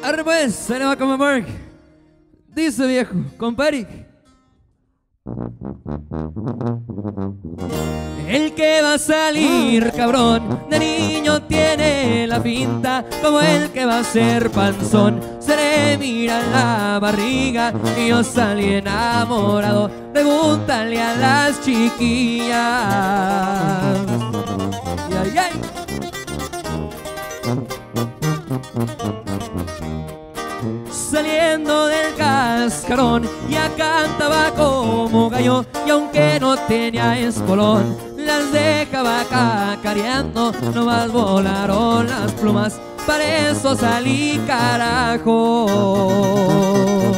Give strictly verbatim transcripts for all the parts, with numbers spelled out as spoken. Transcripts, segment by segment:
Arre pues, se le va como Mark. Dice viejo, compadre. El que va a salir cabrón de niño tiene la pinta como el que va a ser panzón. Se le mira la barriga y yo salí enamorado. Pregúntale a las chiquillas. Ay, ay, ay. Saliendo del cascarón ya cantaba como gallo, y aunque no tenía espolón las dejaba cacareando. Nomás volaron las plumas, para eso salí, carajo.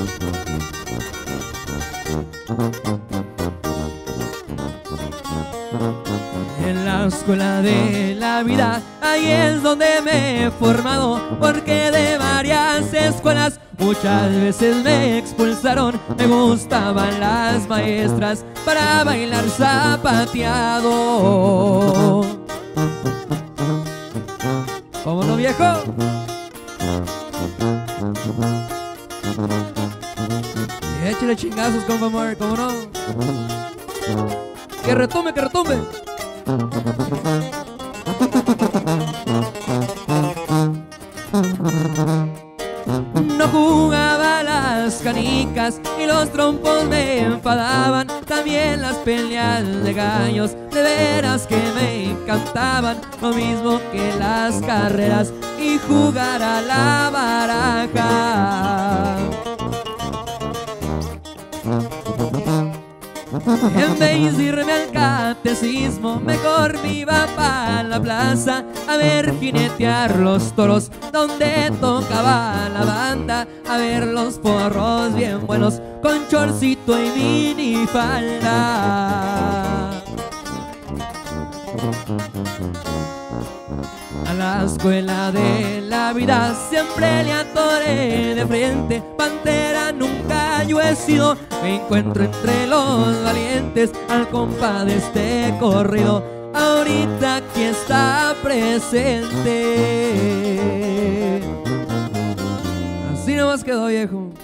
En la escuela de la vida, ahí es donde me he formado, porque de varias escuelas muchas veces me expulsaron. Me gustaban las maestras para bailar zapateado. ¿Cómo no, viejo? Y échale chingazos, compa Mark, ¿cómo no? Que retumbe, que retumbe. No jugaba a las canicas y los trompos me enfadaban. También las peleas de gallos, de veras que me encantaban. Lo mismo que las carreras y jugar a la baraja. En vez de irme al catecismo, mejor me iba pa' la plaza a ver jinetear los toros donde tocaba la banda, a ver los porros bien buenos con chorcito y minifalda. A la escuela de la vida siempre le atoré de frente. Pantera nunca yo he sido, me encuentro entre los valientes al compa de este corrido. Ahorita aquí está presente. Así nomás quedó, viejo.